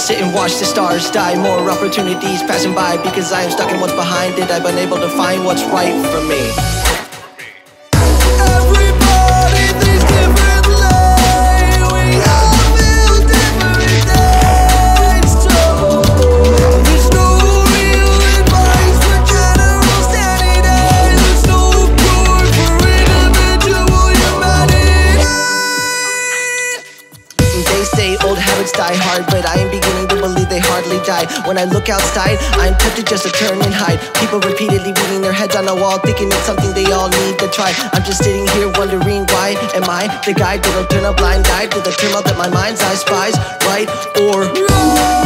sit and watch the stars die. More opportunities passing by because I am stuck in what's behind it. I've been able to find what's right for me. Die hard, but I am beginning to believe they hardly die. When I look outside, I'm tempted just to turn and hide. People repeatedly beating their heads on the wall, thinking it's something they all need to try. I'm just sitting here wondering why am I the guy that'll turn a blind eye to the turmoil that my mind's eye spies, right or wrong?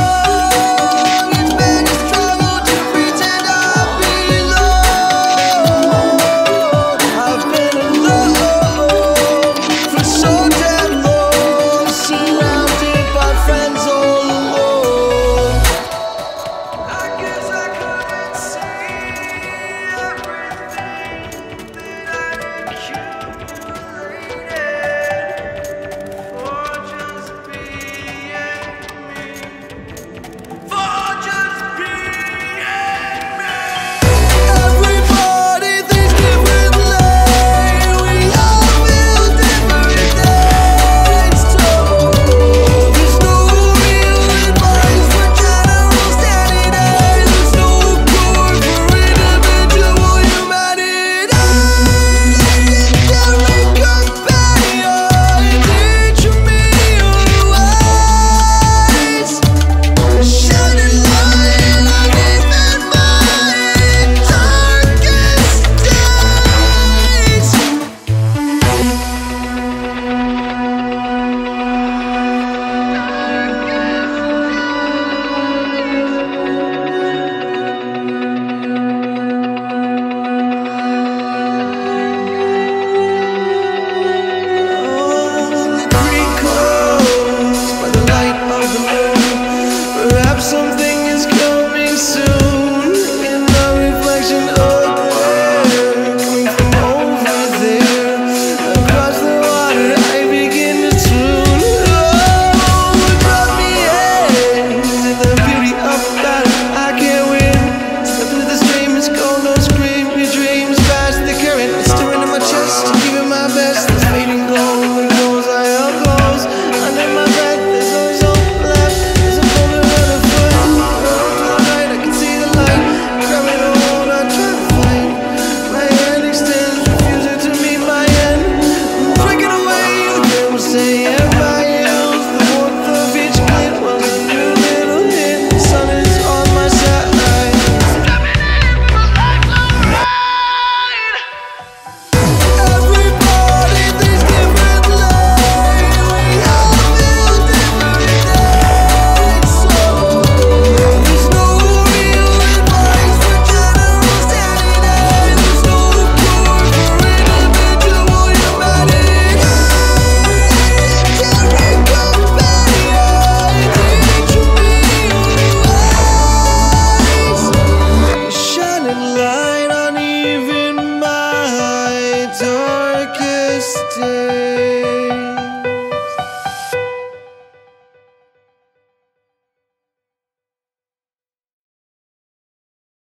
darkest day.